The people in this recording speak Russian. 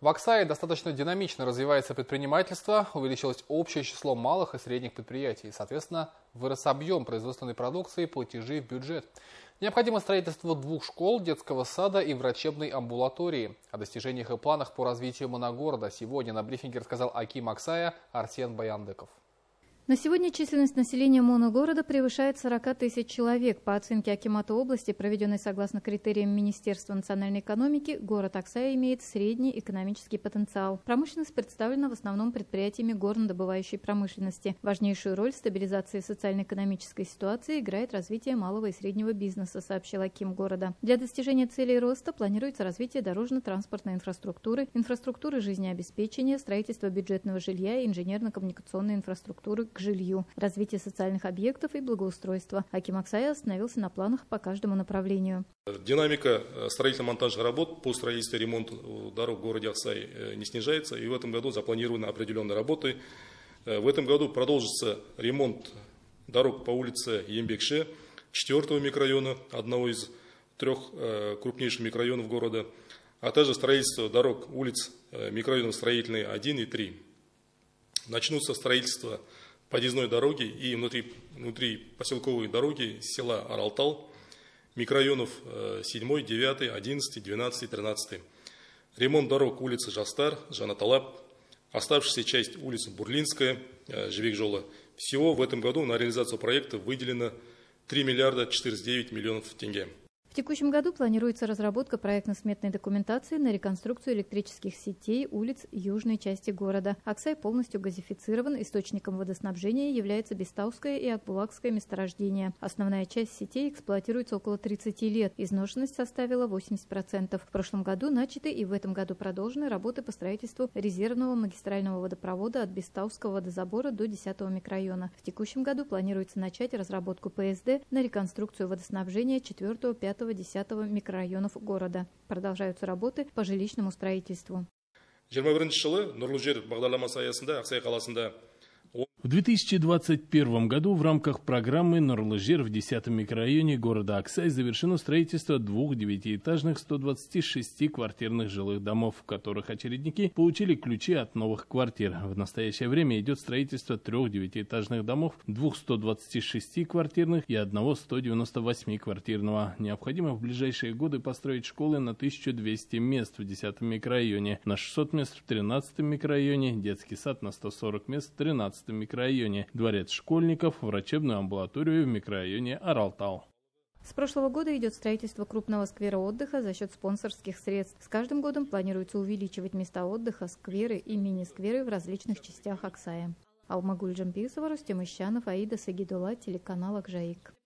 В Аксае достаточно динамично развивается предпринимательство, увеличилось общее число малых и средних предприятий. Соответственно, вырос объем производственной продукции и платежи в бюджет. Необходимо строительство 2 школ, детского сада и врачебной амбулатории. О достижениях и планах по развитию моногорода сегодня на брифинге рассказал аким Аксая Арсен Баяндыков. На сегодня численность населения моногорода превышает 40 тысяч человек. По оценке акимата области, проведенной согласно критериям Министерства национальной экономики, город Аксай имеет средний экономический потенциал. Промышленность представлена в основном предприятиями горнодобывающей промышленности. Важнейшую роль в стабилизации социально-экономической ситуации играет развитие малого и среднего бизнеса, сообщил аким города. Для достижения целей роста планируется развитие дорожно-транспортной инфраструктуры, инфраструктуры жизнеобеспечения, строительство бюджетного жилья и инженерно-коммуникационной инфраструктуры к жилью, развитие социальных объектов и благоустройства. Аким Аксая остановился на планах по каждому направлению. Динамика строительно-монтажных работ по строительству и ремонту дорог в городе Аксай не снижается, и в этом году запланированы определенные работы. В этом году продолжится ремонт дорог по улице Ембекше, 4-го микрорайона, одного из 3 крупнейших микрорайонов города, а также строительство дорог улиц микрорайонов строительные 1 и 3. Начнутся строительство подъездной дороги и внутри поселковой дороги села Аралтал, микрорайонов 7, 9, 11, 12, 13. Ремонт дорог улицы Жастар, Жанаталап, оставшаяся часть улицы Бурлинская, Живикжола. Всего в этом году на реализацию проекта выделено 3 миллиарда 409 миллионов тенге. В текущем году планируется разработка проектно-сметной документации на реконструкцию электрических сетей улиц южной части города. Аксай полностью газифицирован, источником водоснабжения является Бестауское и Акбулакское месторождение. Основная часть сетей эксплуатируется около 30 лет, изношенность составила 80%. В прошлом году начаты и в этом году продолжены работы по строительству резервного магистрального водопровода от Бестауского водозабора до 10-го микрорайона. В текущем году планируется начать разработку ПСД на реконструкцию водоснабжения 4-го, 5-го, 10-го микрорайонов города. Продолжаются работы по жилищному строительству. В 2021 году в рамках программы «Нурлы жер» в 10-м микрорайоне города Аксай завершено строительство 2 9-этажных 126-квартирных жилых домов, в которых очередники получили ключи от новых квартир. В настоящее время идет строительство 3 9-этажных домов, 2 126-квартирных и 1 198-квартирного. Необходимо в ближайшие годы построить школы на 1200 мест в 10-м микрорайоне, на 600 мест в 13-м микрорайоне, детский сад на 140 мест в 13-м микрорайоне, дворец школьников, врачебную амбулаторию в микрорайоне Аралтал. С прошлого года идет строительство крупного сквера отдыха за счет спонсорских средств. С каждым годом планируется увеличивать места отдыха, скверы и мини-скверы в различных частях Аксая. Алмагуль Джамписова, Рустем Ищанов, Аида Сагидула, телеканал Акжаик.